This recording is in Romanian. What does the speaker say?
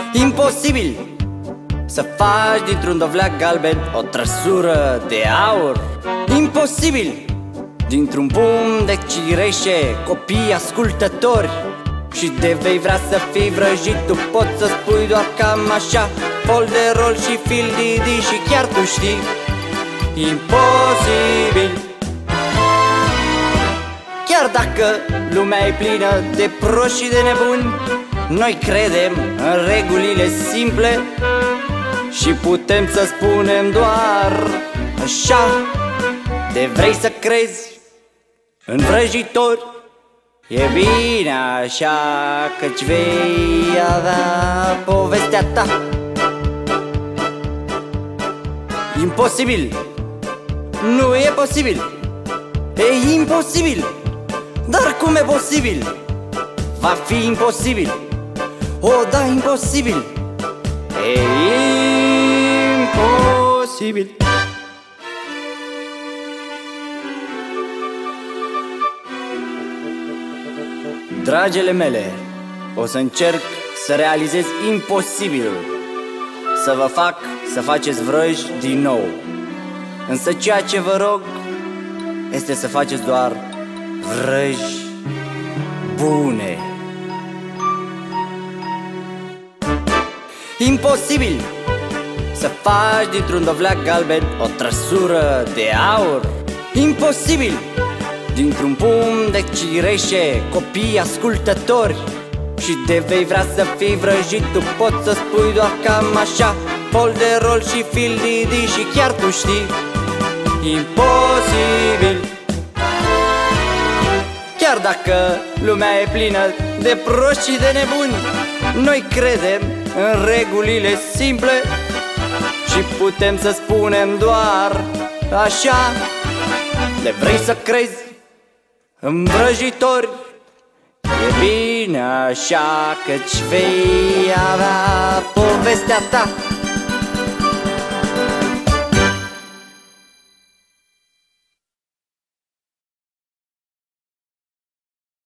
Imposibil să faci dintr-un dovleac galben o trăsură de aur. Imposibil dintr-un pumn de cireșe copii ascultători. Și de vei vrea să fii vrăjit, tu poți să spui doar cam așa: folderol și fil Didi și chiar tu știi. Imposibil. Chiar dacă lumea e plină de proști și de nebuni, noi credem în regulile simple și putem să spunem doar așa: de vrei să crezi în vrăjitori, e bine așa, căci vei avea povestea ta. Imposibil. Nu e posibil. E imposibil. Dar cum e posibil? Va fi imposibil. O, da, imposibil. E imposibil. Dragele mele, o să încerc să realizez imposibilul, să vă fac să faceți vrăji din nou. Însă ceea ce vă rog este să faceți doar vrăji bune. Imposibil să faci dintr-un dovleac galben o trăsură de aur. Imposibil dintr-un pumn de cireșe copii ascultători. Și de vei vrea să fii vrăjit, tu poți să spui doar cam așa: folderol și fil Didi și chiar tu știi. Imposibil. Chiar dacă lumea e plină de proști și de nebuni, noi credem în regulile simple și putem să spunem doar așa: de vrei să crezi în vrăjitori, e bine așa, căci vei avea povestea ta.